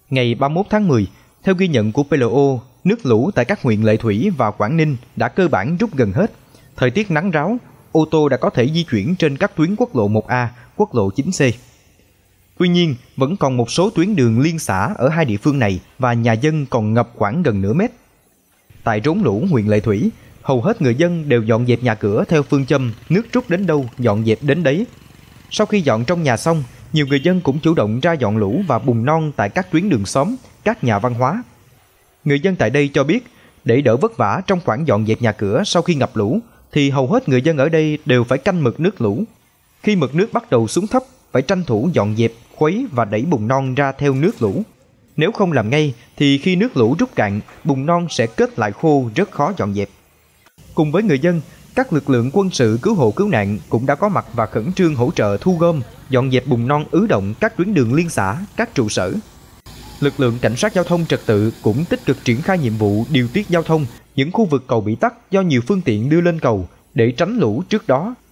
Ngày 31 tháng 10, theo ghi nhận của PLO, nước lũ tại các huyện Lệ Thủy và Quảng Ninh đã cơ bản rút gần hết. Thời tiết nắng ráo, ô tô đã có thể di chuyển trên các tuyến quốc lộ 1A, quốc lộ 9C. Tuy nhiên, vẫn còn một số tuyến đường liên xã ở hai địa phương này và nhà dân còn ngập khoảng gần nửa mét. Tại rốn lũ huyện Lệ Thủy, hầu hết người dân đều dọn dẹp nhà cửa theo phương châm nước rút đến đâu dọn dẹp đến đấy. Sau khi dọn trong nhà xong, nhiều người dân cũng chủ động ra dọn lũ và bùn non tại các tuyến đường xóm, các nhà văn hóa. Người dân tại đây cho biết, để đỡ vất vả trong khoảng dọn dẹp nhà cửa sau khi ngập lũ, thì hầu hết người dân ở đây đều phải canh mực nước lũ. Khi mực nước bắt đầu xuống thấp, phải tranh thủ dọn dẹp, khuấy và đẩy bùn non ra theo nước lũ. Nếu không làm ngay, thì khi nước lũ rút cạn, bùn non sẽ kết lại khô, rất khó dọn dẹp. Cùng với người dân, các lực lượng quân sự cứu hộ cứu nạn cũng đã có mặt và khẩn trương hỗ trợ thu gom, dọn dẹp bùn non ứ động các tuyến đường liên xã, các trụ sở. Lực lượng cảnh sát giao thông trật tự cũng tích cực triển khai nhiệm vụ điều tiết giao thông những khu vực cầu bị tắc do nhiều phương tiện đưa lên cầu để tránh lũ trước đó.